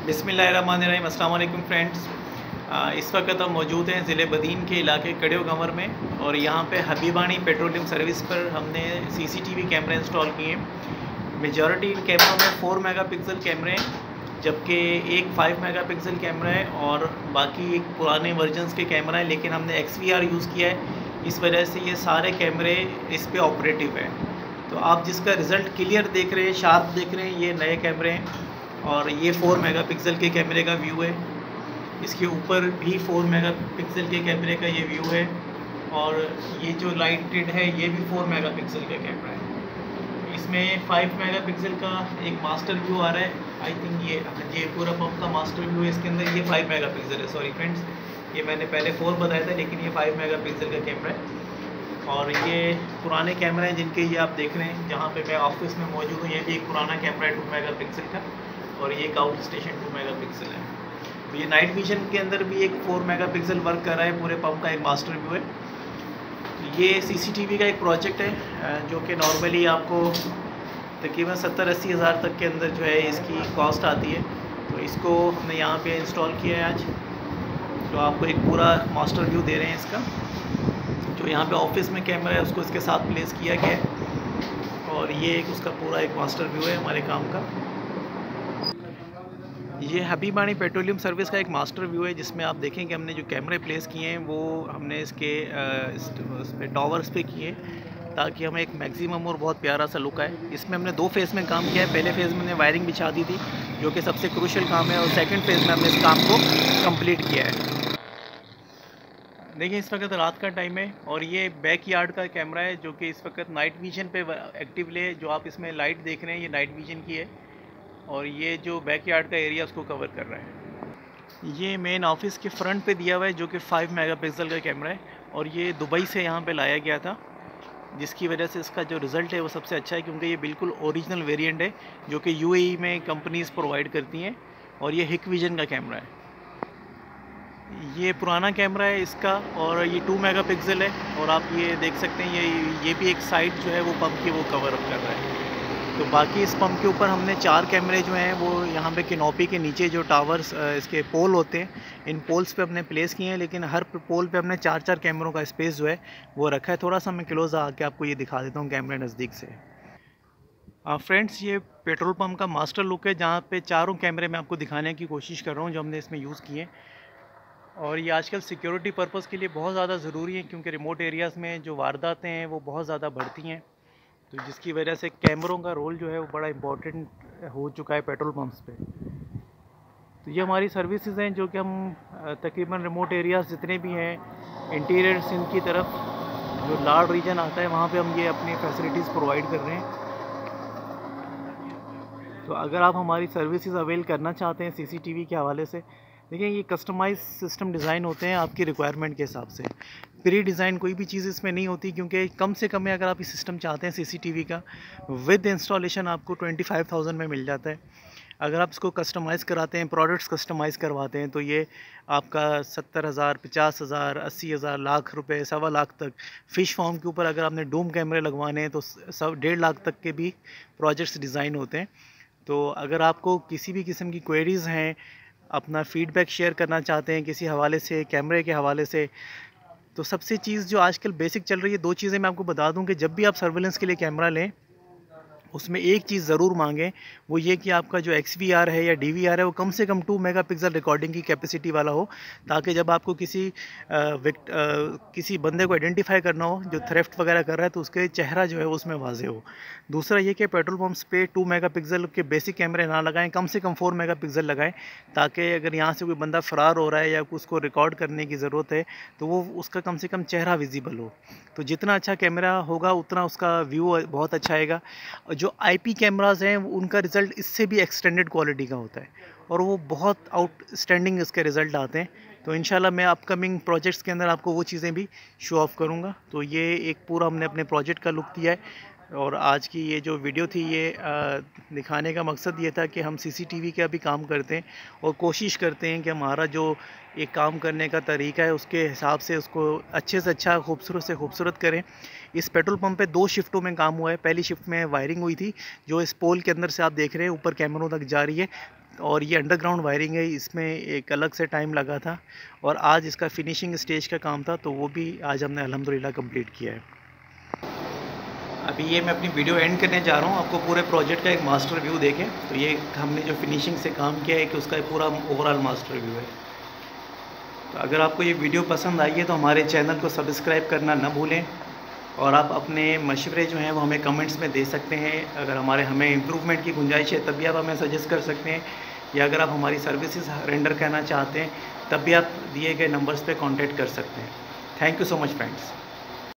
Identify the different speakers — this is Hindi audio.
Speaker 1: बिस्मिल्लाहिर्रहमानिर्रहीम। अस्सलाम वालेकुम फ्रेंड्स। इस वक्त हम मौजूद हैं ज़िले बदीन के इलाके कड़ियो गंवर में और यहाँ पे हबीबानी पेट्रोलियम सर्विस पर हमने सीसीटीवी कैमरे इंस्टॉल किए हैं। मेजॉरिटी इन कैमरों में 4 मेगापिक्सल कैमरे हैं, जबकि एक 5 मेगापिक्सल कैमरा है और बाकी एक पुराने वर्जन्स के कैमरा है, लेकिन हमने XVR यूज़ किया है। इस वजह से ये सारे कैमरे इस पर ऑपरेटिव है। तो आप जिसका रिज़ल्ट क्लियर देख रहे हैं, शार्प देख रहे हैं, ये नए कैमरे हैं और ये 4 मेगापिक्सल के कैमरे का व्यू है। इसके ऊपर भी 4 मेगापिक्सल के कैमरे का ये व्यू है और ये जो लाइटेड है ये भी 4 मेगापिक्सल का कैमरा है। इसमें 5 मेगापिक्सल का एक मास्टर व्यू आ रहा है। आई थिंक ये पूरा पंप का मास्टर व्यू है। इसके अंदर ये 5 मेगापिक्सल है। सॉरी फ्रेंड्स, ये मैंने पहले 4 बताया था, लेकिन ये 5 मेगापिक्सल का कैमरा है। और ये पुराने कैमरे हैं जिनके ये आप देख रहे हैं, जहाँ पे मैं ऑफिस में मौजूद हूँ। ये भी एक पुराना कैमरा है 2 मेगापिक्सल का और ये एक आउट स्टेशन 2 मेगापिक्सल है। तो ये नाइट विजन के अंदर भी एक 4 मेगापिक्सल वर्क कर रहा है। पूरे पंप का एक मास्टर व्यू है। तो ये सीसीटीवी का एक प्रोजेक्ट है जो कि नॉर्मली आपको तकरीबन 70-80 हज़ार तक के अंदर जो है इसकी कॉस्ट आती है। तो इसको हमने यहाँ पे इंस्टॉल किया है आज। तो आपको एक पूरा मास्टर व्यू दे रहे हैं इसका। जो यहाँ पे ऑफिस में कैमरा है उसको इसके साथ प्लेस किया गया है और ये एक उसका पूरा एक मास्टर व्यू है हमारे काम का। ये हबीबानी पेट्रोलियम सर्विस का एक मास्टर व्यू है, जिसमें आप देखें कि हमने जो कैमरे प्लेस किए हैं वो हमने इसके इस पे टॉवर्स पे किए ताकि हमें एक मैक्सिमम और बहुत प्यारा सा लुक आए। इसमें हमने 2 फेज़ में काम किया है। पहले फेज़ में हमने वायरिंग बिछा दी थी, जो कि सबसे क्रूशियल काम है, और सेकंड फेज़ में हमने इस काम को कंप्लीट किया है। देखिए, इस वक्त रात का टाइम है और ये बैक यार्ड का कैमरा है जो कि इस वक्त नाइट विजन पे एक्टिवली है। जो आप इसमें लाइट देख रहे हैं ये नाइट विजन की है और ये जो बैक यार्ड का एरिया उसको कवर कर रहा है। ये मेन ऑफिस के फ्रंट पे दिया हुआ है जो कि 5 मेगापिक्सल का कैमरा है और ये दुबई से यहाँ पे लाया गया था, जिसकी वजह से इसका जो रिज़ल्ट है वो सबसे अच्छा है, क्योंकि ये बिल्कुल ओरिजिनल वेरिएंट है जो कि UAE में कंपनीज़ प्रोवाइड करती हैं। और ये हिक विजन का कैमरा है। ये पुराना कैमरा है इसका और ये 2 मेगापिक्सल है और आप ये देख सकते हैं ये भी एक साइड जो है वो पंप की वो कवर अप कर रहा है। तो बाकी इस पंप के ऊपर हमने 4 कैमरे जो हैं वो यहाँ पे कैनोपी के नीचे जो टावर्स इसके पोल होते हैं, इन पोल्स पे हमने प्लेस किए हैं, लेकिन हर पोल पे हमने 4-4 कैमरों का स्पेस जो है वो रखा है। थोड़ा सा मैं क्लोज आके आपको ये दिखा देता हूँ कैमरे नज़दीक से। फ्रेंड्स, ये पेट्रोल पंप का मास्टर लुक है जहाँ पे चारों कैमरे मैं आपको दिखाने की कोशिश कर रहा हूँ जो हमने इसमें यूज़ किए। और ये आजकल सिक्योरिटी पर्पज़ के लिए बहुत ज़्यादा ज़रूरी है, क्योंकि रिमोट एरियाज़ में जो वारदातें हैं वो बहुत ज़्यादा बढ़ती हैं। तो जिसकी वजह से कैमरों का रोल जो है वो बड़ा इम्पोर्टेंट हो चुका है पेट्रोल पंप्स पे। तो ये हमारी सर्विसेज हैं जो कि हम तकरीबन रिमोट एरियाज़ जितने भी हैं, इंटीरियर सिंध की तरफ जो लाड़ रीजन आता है वहाँ पे हम ये अपनी फैसिलिटीज़ प्रोवाइड कर रहे हैं। तो अगर आप हमारी सर्विसेज अवेल करना चाहते हैं सीसीटीवी के हवाले से, देखिए ये कस्टमाइज सिस्टम डिज़ाइन होते हैं आपकी रिक्वायरमेंट के हिसाब से। प्री डिज़ाइन कोई भी चीज़ इसमें नहीं होती, क्योंकि कम से कम में अगर आप ये सिस्टम चाहते हैं सीसीटीवी का, विद इंस्टॉलेशन आपको 25,000 में मिल जाता है। अगर आप इसको कस्टमाइज़ कराते हैं, प्रोडक्ट्स कस्टमाइज़ करवाते हैं, तो ये आपका 70,000, 50,000, 80,000, लाख रुपए, 1.25 लाख तक। फ़िश फार्म के ऊपर अगर आपने डूम कैमरे लगवाने हैं तो 1.5 लाख तक के भी प्रोजेक्ट्स डिज़ाइन होते हैं। तो अगर आपको किसी भी किस्म की क्वेरीज़ हैं, अपना फ़ीडबैक शेयर करना चाहते हैं किसी हवाले से, कैमरे के हवाले से, तो सबसे चीज़ जो आजकल बेसिक चल रही है, 2 चीज़ें मैं आपको बता दूं कि जब भी आप सर्वेलेंस के लिए कैमरा लें उसमें एक चीज़ ज़रूर मांगें, वो ये कि आपका जो XVR है या DVR है वो कम से कम 2 मेगापिक्सल रिकॉर्डिंग की कैपेसिटी वाला हो, ताकि जब आपको किसी बंदे को आइडेंटिफाई करना हो जो थ्रेफ्ट वगैरह कर रहा है तो उसके चेहरा जो है वो उसमें वाजे हो। दूसरा ये कि पेट्रोल पंप्स पे 2 मेगापिक्सल के बेसिक कैमरे ना लगाएं, कम से कम 4 मेगापिक्सल लगाएं, ताकि अगर यहाँ से कोई बंदा फ़रार हो रहा है या उसको रिकॉर्ड करने की ज़रूरत है तो वो उसका कम से कम चेहरा विजिबल हो। तो जितना अच्छा कैमरा होगा उतना उसका व्यू बहुत अच्छा आएगा। जो IP कैमराज़ हैं उनका रिज़ल्ट इससे भी एक्सटेंडेड क्वालिटी का होता है और वो बहुत आउटस्टैंडिंग इसके रिज़ल्ट आते हैं। तो इंशाल्लाह मैं अपकमिंग प्रोजेक्ट्स के अंदर आपको वो चीज़ें भी शो ऑफ़ करूँगा। तो ये एक पूरा हमने अपने प्रोजेक्ट का लुक दिया है और आज की ये जो वीडियो थी ये दिखाने का मकसद ये था कि हम सीसीटीवी का भी काम करते हैं और कोशिश करते हैं कि हमारा जो एक काम करने का तरीका है उसके हिसाब से उसको अच्छे से अच्छा, खूबसूरत से खूबसूरत करें। इस पेट्रोल पंप पे 2 शिफ्टों में काम हुआ है। पहली शिफ्ट में वायरिंग हुई थी जो इस पोल के अंदर से आप देख रहे हैं ऊपर कैमरों तक जा रही है, और ये अंडरग्राउंड वायरिंग है, इसमें एक अलग से टाइम लगा था और आज इसका फिनिशिंग स्टेज का काम था, तो वो भी आज हमने अल्हम्दुलिल्लाह कंप्लीट किया है। अभी ये मैं अपनी वीडियो एंड करने जा रहा हूँ। आपको पूरे प्रोजेक्ट का एक मास्टर व्यू देखें तो ये हमने जो फिनिशिंग से काम किया है कि उसका पूरा ओवरऑल मास्टर व्यू है। तो अगर आपको ये वीडियो पसंद आई है तो हमारे चैनल को सब्सक्राइब करना ना भूलें और आप अपने मशवरे जो हैं वो हमें कमेंट्स में दे सकते हैं। अगर हमें इम्प्रूवमेंट की गुंजाइश है तब भी आप हमें सजेस्ट कर सकते हैं, या अगर आप हमारी सर्विसेज रेंडर करना चाहते हैं तब भी आप दिए गए नंबर्स पे कांटेक्ट कर सकते हैं। Thank you so much friends.